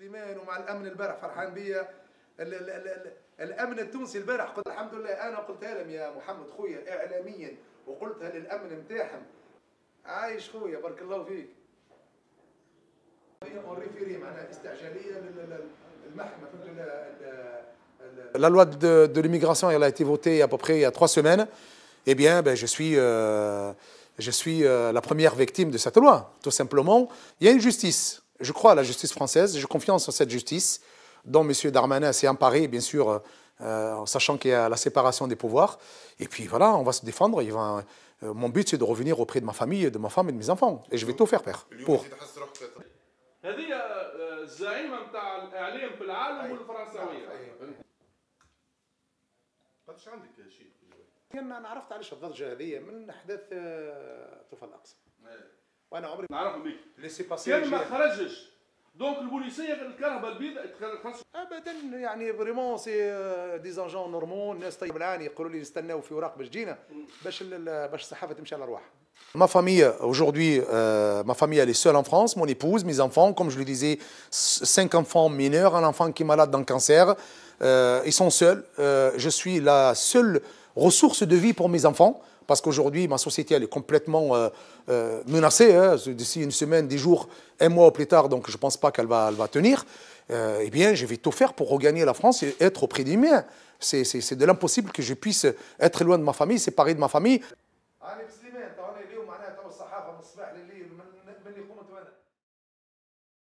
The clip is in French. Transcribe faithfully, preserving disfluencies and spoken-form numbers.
سليمان ومع الامن البارح فرحان بيا. الامن التونسي البارح قلت الحمد لله، انا قلتها لهم يا محمد خويا اعلاميا وقلتها للامن نتاعهم. عايش خويا بارك الله فيك. اون ريفيري معناها استعجاليه للمحكمه. La loi de, de l'immigration, elle a été votée à peu près il y a trois semaines. Eh bien, ben, je suis, euh, je suis euh, la première victime de cette loi, tout simplement. Il y a une justice. Je crois à la justice française. J'ai confiance en cette justice, dont M. Darmanin s'est emparé, bien sûr, euh, en sachant qu'il y a la séparation des pouvoirs. Et puis voilà, on va se défendre. Il va, euh, mon but, c'est de revenir auprès de ma famille, de ma femme et de mes enfants. Et je vais tout faire, père, pour. هذه الزعيمه نتاع الاعلام في العالم والفرنساويه. قداش عندك شيء؟ انا عرفت علاش الضجه هذه من احداث طوفان الاقصى. وانا عمري نعرف بيك. ليسي باسي كان ما خرجش دونك البوليسيه الكهرباء البيضاء تخلص. ابدا يعني فريمون سي دي زانجون نورمون، الناس طيب العاني يقولوا لي نستناو في اوراق باش تجينا باش باش الصحافه تمشي على رواحها. Ma famille, aujourd'hui, euh, ma famille, elle est seule en France, mon épouse, mes enfants, comme je le disais, cinq enfants mineurs, un enfant qui est malade d'un cancer, euh, ils sont seuls. Euh, je suis la seule ressource de vie pour mes enfants, parce qu'aujourd'hui, ma société, elle est complètement euh, euh, menacée, hein, d'ici une semaine, dix jours, un mois plus tard, donc je ne pense pas qu'elle va, elle va tenir. Euh, eh bien, je vais tout faire pour regagner la France et être auprès des miens. C'est de l'impossible que je puisse être loin de ma famille, séparé de ma famille.